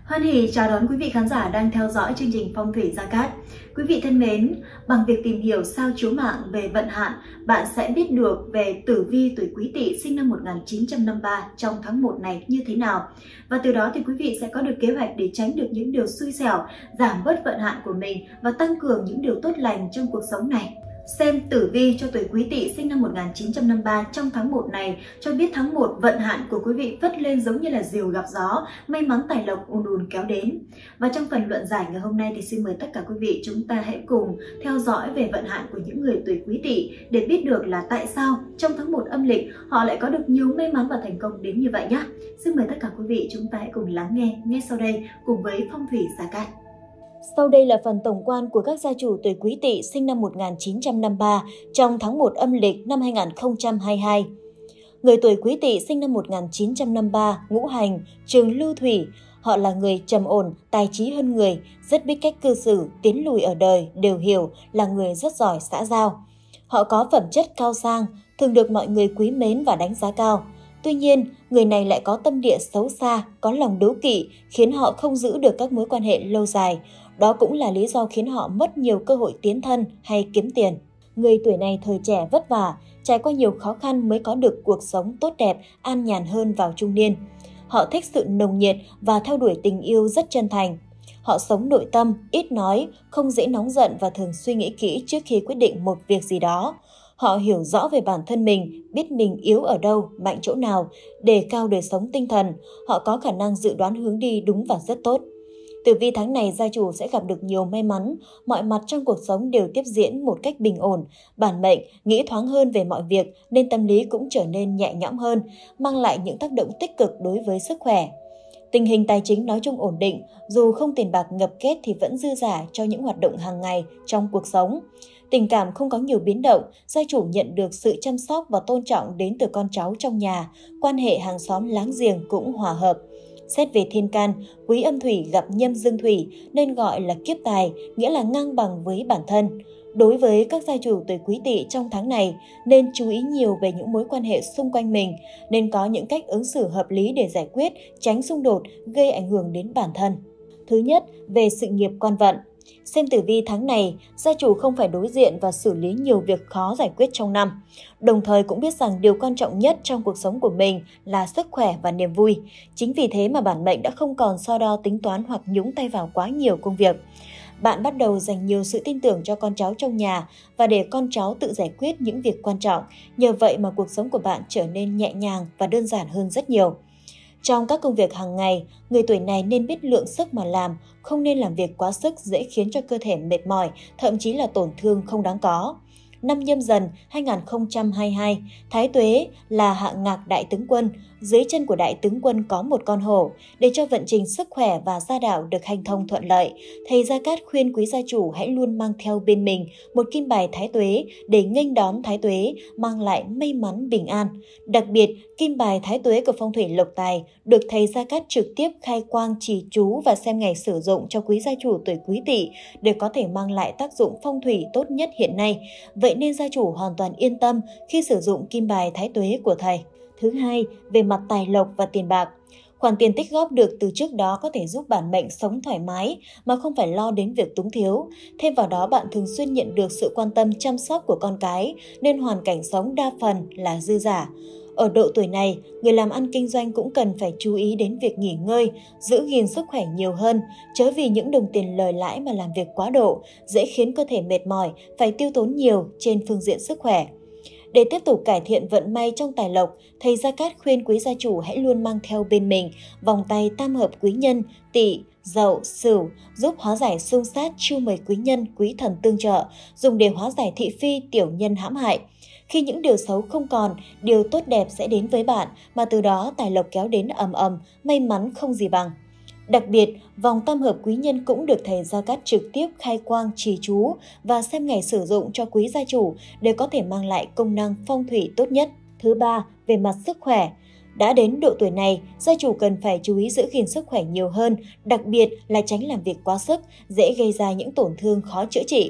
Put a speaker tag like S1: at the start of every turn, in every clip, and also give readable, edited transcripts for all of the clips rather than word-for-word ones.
S1: Hoan hỉ chào đón quý vị khán giả đang theo dõi chương trình Phong thủy Gia Cát. Quý vị thân mến, bằng việc tìm hiểu sao chiếu mạng về vận hạn, bạn sẽ biết được về tử vi tuổi Quý Tỵ sinh năm 1953 trong tháng 1 này như thế nào. Và từ đó thì quý vị sẽ có được kế hoạch để tránh được những điều xui xẻo, giảm bớt vận hạn của mình và tăng cường những điều tốt lành trong cuộc sống này. Xem tử vi cho tuổi Quý Tỵ sinh năm 1953 trong tháng 1 này cho biết tháng 1 vận hạn của quý vị phất lên giống như là diều gặp gió, may mắn tài lộc ùn ùn kéo đến. Và trong phần luận giải ngày hôm nay thì xin mời tất cả quý vị chúng ta hãy cùng theo dõi về vận hạn của những người tuổi Quý Tỵ để biết được là tại sao trong tháng 1 âm lịch họ lại có được nhiều may mắn và thành công đến như vậy nhé. Xin mời tất cả quý vị chúng ta hãy cùng lắng nghe ngay sau đây cùng với Phong thủy Gia Cát.
S2: Sau đây là phần tổng quan của các gia chủ tuổi Quý Tỵ sinh năm 1953 trong tháng 1 âm lịch năm 2022. Người tuổi Quý Tỵ sinh năm 1953, ngũ hành, trường lưu thủy. Họ là người trầm ổn, tài trí hơn người, rất biết cách cư xử, tiến lùi ở đời, đều hiểu, là người rất giỏi xã giao. Họ có phẩm chất cao sang, thường được mọi người quý mến và đánh giá cao. Tuy nhiên, người này lại có tâm địa xấu xa, có lòng đố kỵ, khiến họ không giữ được các mối quan hệ lâu dài. Đó cũng là lý do khiến họ mất nhiều cơ hội tiến thân hay kiếm tiền. Người tuổi này thời trẻ vất vả, trải qua nhiều khó khăn mới có được cuộc sống tốt đẹp, an nhàn hơn vào trung niên. Họ thích sự nồng nhiệt và theo đuổi tình yêu rất chân thành. Họ sống nội tâm, ít nói, không dễ nóng giận và thường suy nghĩ kỹ trước khi quyết định một việc gì đó. Họ hiểu rõ về bản thân mình, biết mình yếu ở đâu, mạnh chỗ nào, đề cao đời sống tinh thần. Họ có khả năng dự đoán hướng đi đúng và rất tốt. Tử vi tháng này gia chủ sẽ gặp được nhiều may mắn, mọi mặt trong cuộc sống đều tiếp diễn một cách bình ổn. Bản mệnh nghĩ thoáng hơn về mọi việc nên tâm lý cũng trở nên nhẹ nhõm hơn, mang lại những tác động tích cực đối với sức khỏe. Tình hình tài chính nói chung ổn định, dù không tiền bạc ngập kết thì vẫn dư dả cho những hoạt động hàng ngày trong cuộc sống. Tình cảm không có nhiều biến động, gia chủ nhận được sự chăm sóc và tôn trọng đến từ con cháu trong nhà, quan hệ hàng xóm láng giềng cũng hòa hợp. Xét về thiên can, quý âm thủy gặp nhâm dương thủy nên gọi là kiếp tài, nghĩa là ngang bằng với bản thân. Đối với các gia chủ tuổi Quý Tỵ trong tháng này, nên chú ý nhiều về những mối quan hệ xung quanh mình, nên có những cách ứng xử hợp lý để giải quyết, tránh xung đột, gây ảnh hưởng đến bản thân. Thứ nhất, về sự nghiệp quan vận. Xem tử vi tháng này, gia chủ không phải đối diện và xử lý nhiều việc khó giải quyết trong năm. Đồng thời cũng biết rằng điều quan trọng nhất trong cuộc sống của mình là sức khỏe và niềm vui. Chính vì thế mà bản mệnh đã không còn so đo tính toán hoặc nhúng tay vào quá nhiều công việc. Bạn bắt đầu dành nhiều sự tin tưởng cho con cháu trong nhà và để con cháu tự giải quyết những việc quan trọng. Nhờ vậy mà cuộc sống của bạn trở nên nhẹ nhàng và đơn giản hơn rất nhiều. Trong các công việc hàng ngày, người tuổi này nên biết lượng sức mà làm, không nên làm việc quá sức dễ khiến cho cơ thể mệt mỏi, thậm chí là tổn thương không đáng có. Năm Nhâm Dần 2022, Thái Tuế là hạ ngạc đại tướng quân, dưới chân của đại tướng quân có một con hổ. Để cho vận trình sức khỏe và gia đạo được hanh thông thuận lợi, thầy Gia Cát khuyên quý gia chủ hãy luôn mang theo bên mình một kim bài Thái Tuế để nghênh đón Thái Tuế, mang lại may mắn bình an. Đặc biệt, kim bài Thái Tuế của phong thủy lộc tài được thầy Gia Cát trực tiếp khai quang trì chú và xem ngày sử dụng cho quý gia chủ tuổi Quý Tỵ để có thể mang lại tác dụng phong thủy tốt nhất hiện nay. Vậy nên gia chủ hoàn toàn yên tâm khi sử dụng kim bài Thái Tuế của thầy. Thứ hai, về mặt tài lộc và tiền bạc. Khoản tiền tích góp được từ trước đó có thể giúp bản mệnh sống thoải mái mà không phải lo đến việc túng thiếu. Thêm vào đó bạn thường xuyên nhận được sự quan tâm chăm sóc của con cái nên hoàn cảnh sống đa phần là dư dả. Ở độ tuổi này, người làm ăn kinh doanh cũng cần phải chú ý đến việc nghỉ ngơi, giữ gìn sức khỏe nhiều hơn, chớ vì những đồng tiền lời lãi mà làm việc quá độ, dễ khiến cơ thể mệt mỏi, phải tiêu tốn nhiều trên phương diện sức khỏe. Để tiếp tục cải thiện vận may trong tài lộc, thầy Gia Cát khuyên quý gia chủ hãy luôn mang theo bên mình vòng tay tam hợp quý nhân, Tỵ, Dậu, Sửu, giúp hóa giải xung sát, chiêu mời quý nhân, quý thần tương trợ, dùng để hóa giải thị phi, tiểu nhân hãm hại. Khi những điều xấu không còn, điều tốt đẹp sẽ đến với bạn, mà từ đó tài lộc kéo đến ầm ầm, may mắn không gì bằng. Đặc biệt, vòng tam hợp quý nhân cũng được thầy Gia Cát trực tiếp khai quang trì chú và xem ngày sử dụng cho quý gia chủ để có thể mang lại công năng phong thủy tốt nhất. Thứ ba, về mặt sức khỏe. Đã đến độ tuổi này, gia chủ cần phải chú ý giữ gìn sức khỏe nhiều hơn, đặc biệt là tránh làm việc quá sức, dễ gây ra những tổn thương khó chữa trị.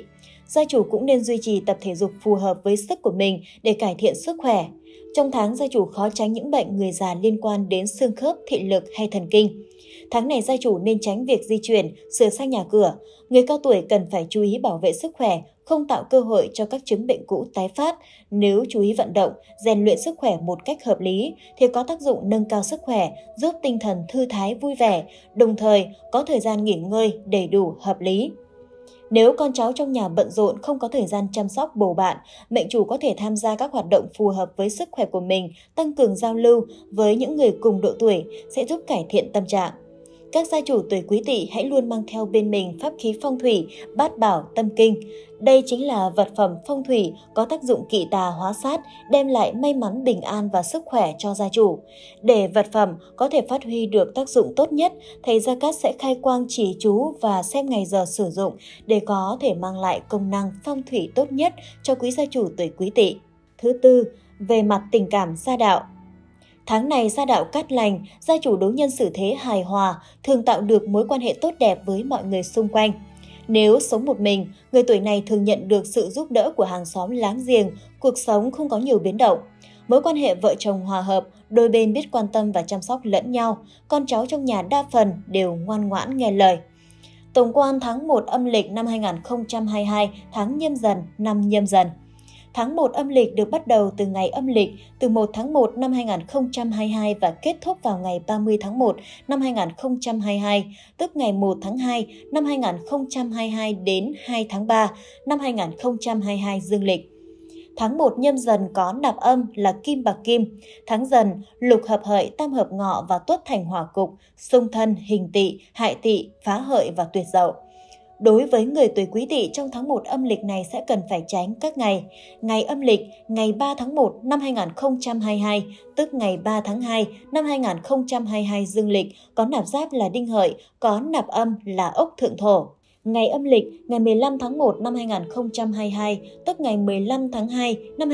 S2: Gia chủ cũng nên duy trì tập thể dục phù hợp với sức của mình để cải thiện sức khỏe. Trong tháng, gia chủ khó tránh những bệnh người già liên quan đến xương khớp, thị lực hay thần kinh. Tháng này gia chủ nên tránh việc di chuyển, sửa sang nhà cửa. Người cao tuổi cần phải chú ý bảo vệ sức khỏe, không tạo cơ hội cho các chứng bệnh cũ tái phát. Nếu chú ý vận động, rèn luyện sức khỏe một cách hợp lý thì có tác dụng nâng cao sức khỏe, giúp tinh thần thư thái vui vẻ, đồng thời có thời gian nghỉ ngơi đầy đủ hợp lý. Nếu con cháu trong nhà bận rộn không có thời gian chăm sóc bầu bạn, mệnh chủ có thể tham gia các hoạt động phù hợp với sức khỏe của mình, tăng cường giao lưu với những người cùng độ tuổi sẽ giúp cải thiện tâm trạng. Các gia chủ tuổi Quý Tỵ hãy luôn mang theo bên mình pháp khí phong thủy, bát bảo tâm kinh. Đây chính là vật phẩm phong thủy có tác dụng kỵ tà hóa sát, đem lại may mắn bình an và sức khỏe cho gia chủ. Để vật phẩm có thể phát huy được tác dụng tốt nhất, thầy Gia Cát sẽ khai quang chỉ chú và xem ngày giờ sử dụng để có thể mang lại công năng phong thủy tốt nhất cho quý gia chủ tuổi Quý Tỵ. Thứ tư, về mặt tình cảm gia đạo. Tháng này gia đạo cát lành, gia chủ đối nhân xử thế hài hòa, thường tạo được mối quan hệ tốt đẹp với mọi người xung quanh. Nếu sống một mình, người tuổi này thường nhận được sự giúp đỡ của hàng xóm láng giềng, cuộc sống không có nhiều biến động. Mối quan hệ vợ chồng hòa hợp, đôi bên biết quan tâm và chăm sóc lẫn nhau, con cháu trong nhà đa phần đều ngoan ngoãn nghe lời. Tổng quan tháng 1 âm lịch năm 2022, tháng Nhâm Dần, năm Nhâm Dần. Tháng 1 âm lịch được bắt đầu từ ngày âm lịch từ 1 tháng 1 năm 2022 và kết thúc vào ngày 30 tháng 1 năm 2022, tức ngày 1 tháng 2 năm 2022 đến 2 tháng 3 năm 2022 dương lịch. Tháng 1 Nhâm Dần có nạp âm là kim bạc kim. Tháng Dần, lục hợp hợi, tam hợp ngọ và tuất thành hỏa cục, xung thân, hình tỵ, hại tỵ, phá hợi và tuyệt dậu. Đối với người tuổi Quý Tỵ trong tháng 1 âm lịch này sẽ cần phải tránh các ngày. Ngày âm lịch, ngày 3 tháng 1 năm 2022, tức ngày 3 tháng 2 năm 2022 dương lịch, có nạp giáp là đinh hợi, có nạp âm là ốc thượng thổ. Ngày âm lịch, ngày 15 tháng 1 năm 2022, tức ngày 15 tháng 2 năm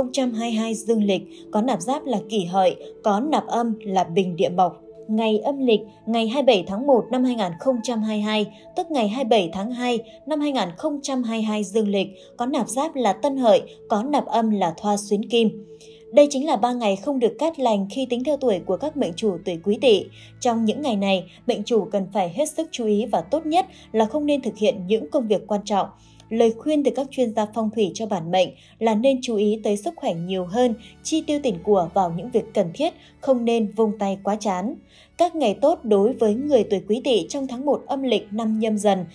S2: 2022 dương lịch, có nạp giáp là kỷ hợi, có nạp âm là bình địa mộc. Ngày âm lịch, ngày 27 tháng 1 năm 2022, tức ngày 27 tháng 2 năm 2022 dương lịch, có nạp giáp là tân hợi, có nạp âm là thoa xuyến kim. Đây chính là 3 ngày không được cát lành khi tính theo tuổi của các mệnh chủ tuổi Quý Tỵ. Trong những ngày này, mệnh chủ cần phải hết sức chú ý và tốt nhất là không nên thực hiện những công việc quan trọng. Lời khuyên từ các chuyên gia phong thủy cho bản mệnh là nên chú ý tới sức khỏe nhiều hơn, chi tiêu tiền của vào những việc cần thiết, không nên vung tay quá chán. Các ngày tốt đối với người tuổi Quý Tỵ trong tháng 1 âm lịch năm Nhâm Dần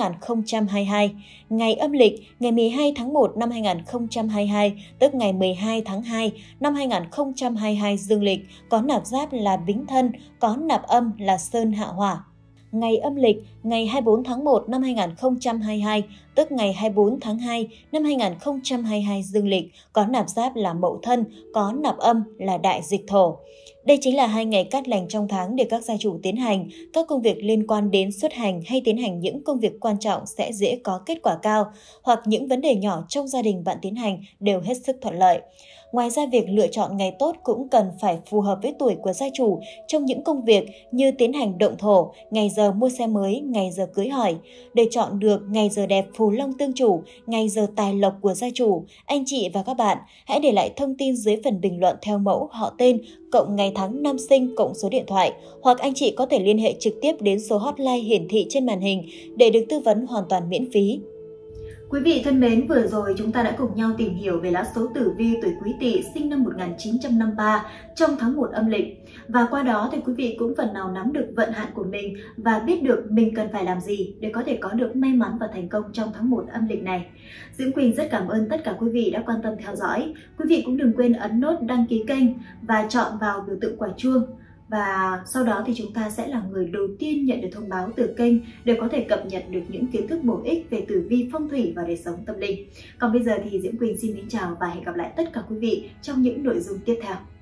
S2: 2022. Ngày âm lịch, ngày 12 tháng 1 năm 2022, tức ngày 12 tháng 2 năm 2022 dương lịch, có nạp giáp là Bính Thân, có nạp âm là Sơn Hạ Hỏa. Ngày âm lịch, ngày 24 tháng 1 năm 2022, tức ngày 24 tháng 2 năm 2022 dương lịch, có nạp giáp là Mậu Thân, có nạp âm là Đại Dịch Thổ. Đây chính là 2 ngày cát lành trong tháng để các gia chủ tiến hành các công việc liên quan đến xuất hành hay tiến hành những công việc quan trọng sẽ dễ có kết quả cao, hoặc những vấn đề nhỏ trong gia đình bạn tiến hành đều hết sức thuận lợi. Ngoài ra, việc lựa chọn ngày tốt cũng cần phải phù hợp với tuổi của gia chủ trong những công việc như tiến hành động thổ, ngày giờ mua xe mới, ngày giờ cưới hỏi. Để chọn được ngày giờ đẹp phù long tương chủ, ngày giờ tài lộc của gia chủ, anh chị và các bạn hãy để lại thông tin dưới phần bình luận theo mẫu họ tên, cộng ngày tháng năm sinh, cộng số điện thoại, hoặc anh chị có thể liên hệ trực tiếp đến số hotline hiển thị trên màn hình để được tư vấn hoàn toàn miễn phí.
S1: Quý vị thân mến, vừa rồi chúng ta đã cùng nhau tìm hiểu về lá số tử vi tuổi Quý Tỵ sinh năm 1953 trong tháng 1 âm lịch. Và qua đó thì quý vị cũng phần nào nắm được vận hạn của mình và biết được mình cần phải làm gì để có thể có được may mắn và thành công trong tháng 1 âm lịch này. Diễm Quỳnh rất cảm ơn tất cả quý vị đã quan tâm theo dõi. Quý vị cũng đừng quên ấn nút đăng ký kênh và chọn vào biểu tượng quả chuông. Và sau đó thì chúng ta sẽ là người đầu tiên nhận được thông báo từ kênh để có thể cập nhật được những kiến thức bổ ích về tử vi phong thủy và đời sống tâm linh. Còn bây giờ thì Diễm Quỳnh xin kính chào và hẹn gặp lại tất cả quý vị trong những nội dung tiếp theo.